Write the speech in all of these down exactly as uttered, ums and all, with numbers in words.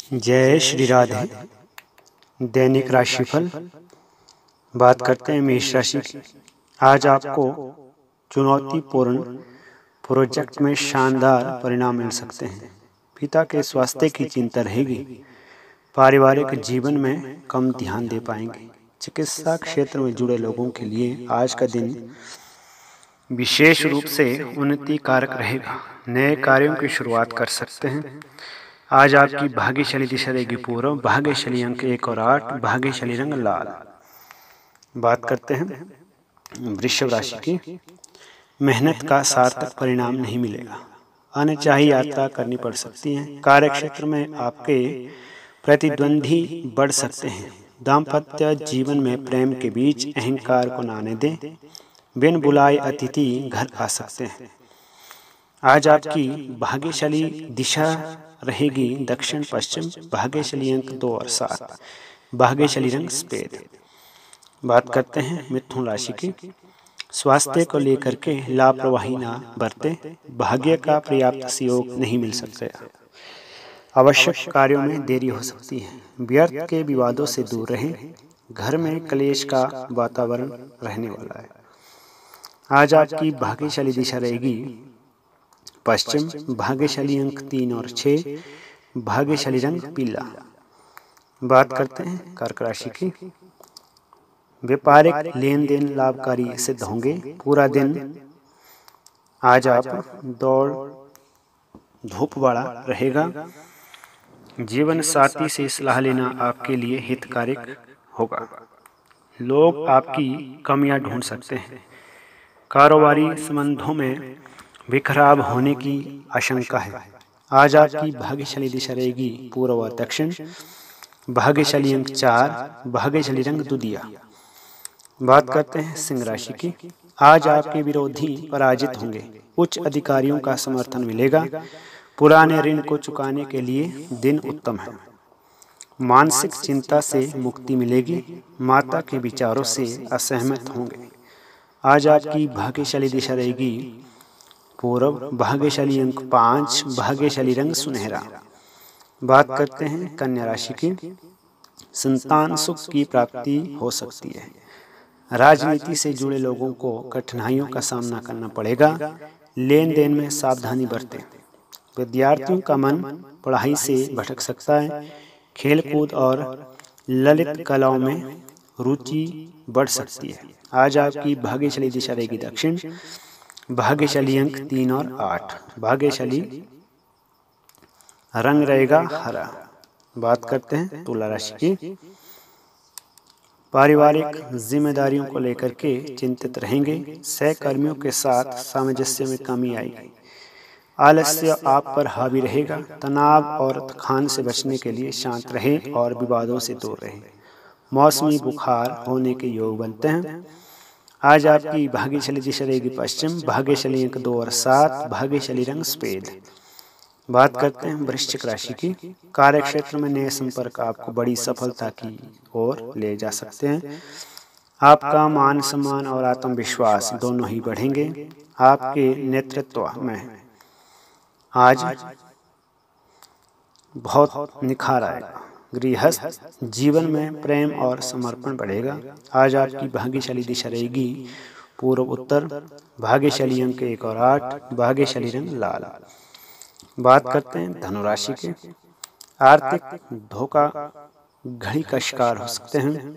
जय श्री राधे। दैनिक राशिफल बात करते हैं मेष राशि की। आज आपको चुनौतीपूर्ण प्रोजेक्ट में शानदार परिणाम मिल सकते हैं। पिता के स्वास्थ्य की चिंता रहेगी। पारिवारिक जीवन में कम ध्यान दे पाएंगे। चिकित्सा क्षेत्र में जुड़े लोगों के लिए आज का दिन विशेष रूप से उन्नति कारक रहेगा। नए कार्यों की शुरुआत कर सकते हैं। आज आपकी भाग्यशाली दिशा रहेगी पूर्व। भाग्यशाली अंक एक और आठ। भाग्यशाली रंग लाल। बात करते हैं वृषभ राशि की। मेहनत का सार्थक परिणाम नहीं मिलेगा। अनचाही यात्रा करनी पड़ सकती है। कार्य क्षेत्र में आपके प्रतिद्वंदी बढ़ सकते हैं। दाम्पत्य जीवन में प्रेम के बीच अहंकार को न आने दें। बिन बुलाए अतिथि घर आ सकते हैं। आज आपकी भाग्यशाली दिशा रहेगी दक्षिण पश्चिम। भाग्यशाली अंक दो और सात। भाग्यशाली रंग सफेद। बात करते हैं मिथुन राशि की। स्वास्थ्य को लेकर के लापरवाही ना बरते। भाग्य का पर्याप्त सहयोग नहीं मिल सकता। आवश्यक कार्यों में देरी हो सकती है। व्यर्थ के विवादों से दूर रहें। घर में क्लेश का वातावरण रहने वाला है। आज आपकी भाग्यशाली दिशा रहेगी पश्चिम। भाग्यशाली अंक तीन और छः। भाग्यशाली रंग पीला। बात करते हैं कर्क राशि की। व्यापारिक लेन देन लाभकारी सिद्ध होंगे। पूरा दिन आज आप दौड़ धूप वाला रहेगा। जीवन साथी से सलाह लेना आपके लिए हितकारक होगा। लोग आपकी कमियां ढूंढ सकते हैं। कारोबारी संबंधों में बिखराव होने की आशंका है। आज आपकी भाग्यशाली दिशा रहेगी पूर्व और दक्षिण। भाग्यशाली अंक चार। भाग्यशाली रंग दुधिया। बात करते हैं सिंह राशि की। आज आपके विरोधी पराजित होंगे। उच्च अधिकारियों का समर्थन मिलेगा। पुराने ऋण को चुकाने के लिए दिन उत्तम है। मानसिक चिंता से मुक्ति मिलेगी। माता के विचारों से असहमत होंगे। आज आपकी भाग्यशाली दिशा रहेगी पूर्व। भाग्यशाली अंक पाँच। भाग्यशाली रंग सुनहरा। बात करते हैं कन्या राशि की। संतान सुख की प्राप्ति हो सकती है। राजनीति से जुड़े लोगों को कठिनाइयों का सामना करना पड़ेगा। लेन देन में सावधानी बरतें। विद्यार्थियों का मन पढ़ाई से भटक सकता है। खेलकूद और ललित कलाओं में रुचि बढ़ सकती है। आज आपकी भाग्यशाली दिशा रहेगी दक्षिण। भाग्यशाली अंक तीन और आठ। भाग्यशाली रंग रहेगा हरा। बात करते हैं तुला राशि की। पारिवारिक जिम्मेदारियों को लेकर के चिंतित रहेंगे। सहकर्मियों के साथ सामंजस्य में कमी आएगी। आलस्य आप पर हावी रहेगा। तनाव और थकान से बचने के लिए शांत रहें और विवादों से दूर रहें। मौसमी बुखार होने के योग बनते हैं। आज आपकी भाग्यशाली दिशा रहेगी पश्चिम। भाग्यशाली अंक दो और सात। भाग्यशाली रंग सफेद। बात करते हैं वृश्चिक राशि की। कार्य क्षेत्र में नए संपर्क आपको बड़ी सफलता की ओर ले जा सकते हैं। आपका मान सम्मान और आत्मविश्वास दोनों ही बढ़ेंगे। आपके नेतृत्व में आज बहुत निखार आएगा। गृहस्थ जीवन में प्रेम और समर्पण बढ़ेगा। आज आपकी भाग्यशाली दिशा रहेगी पूर्व उत्तर। भाग्यशाली अंक एक और आठ। भाग्यशाली रंग लाल। बात करते हैं धनुराशि के। आर्थिक धोखा घड़ी का शिकार हो सकते हैं।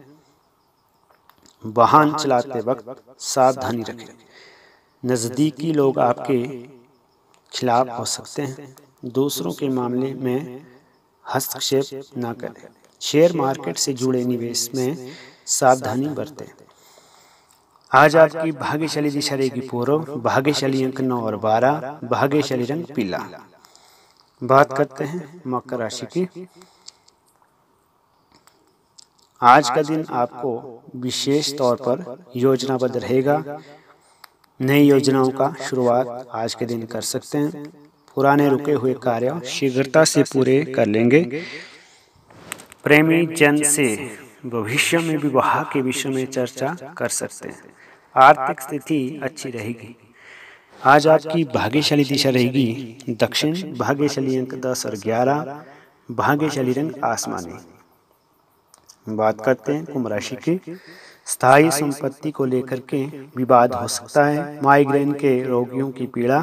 वाहन चलाते वक्त सावधानी रखें। नजदीकी लोग आपके खिलाफ हो सकते हैं। दूसरों के मामले में हस्तक्षेप न करें। शेयर मार्केट से जुड़े निवेश में सावधानी बरतें। आज आपकी भाग्यशाली दिशा रहेगी पूर्व। भाग्यशाली अंक नौ और बारह। भाग्यशाली रंग पीला। बात करते हैं मकर राशि की। आज का दिन आपको विशेष तौर पर योजनाबद्ध रहेगा। नई योजनाओं का शुरुआत आज के दिन कर सकते हैं। पुराने रुके हुए कार्य शीघ्रता से पूरे कर लेंगे। प्रेमी जन से भविष्य में विवाह के विषय में चर्चा कर सकते हैं। आर्थिक स्थिति अच्छी रहेगी। आज आपकी भाग्यशाली दिशा रहेगी दक्षिण। भाग्यशाली अंक दस और ग्यारह। भाग्यशाली रंग आसमानी। बात करते हैं कुंभ राशि की। स्थायी संपत्ति को लेकर के विवाद हो सकता है। माइग्रेन के रोगियों की पीड़ा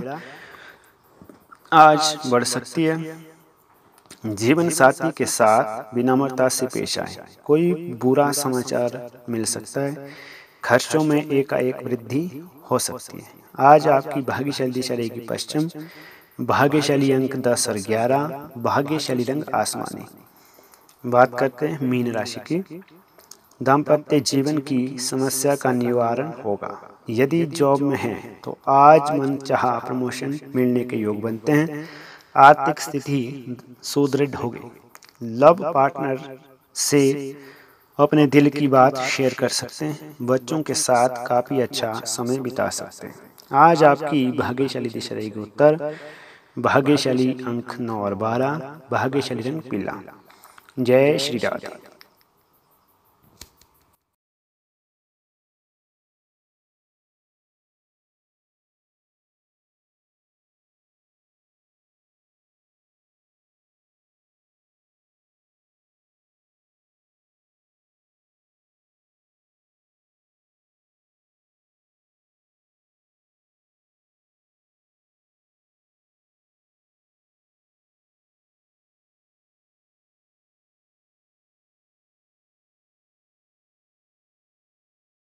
आज बढ़ सकती है। जीवन साथी के साथ विनम्रता से पेश आए। कोई बुरा समाचार मिल सकता है। खर्चों में एकाएक वृद्धि हो सकती है। आज आपकी भाग्यशाली दिशा रहेगी पश्चिम। भाग्यशाली अंक दस और ग्यारह। भाग्यशाली रंग आसमानी। बात करते हैं मीन राशि की। दाम्पत्य जीवन की समस्या का निवारण होगा। यदि जॉब में हैं तो आज मनचाहा प्रमोशन मिलने के योग बनते हैं। आर्थिक स्थिति सुदृढ़ होगी। लव पार्टनर से अपने दिल की बात शेयर कर सकते हैं। बच्चों के साथ काफ़ी अच्छा समय बिता सकते हैं। आज आपकी भाग्यशाली दिशा रहेगी उत्तर। भाग्यशाली अंक नौ और बारह। भाग्यशाली रंग पीला। जय श्री राधे।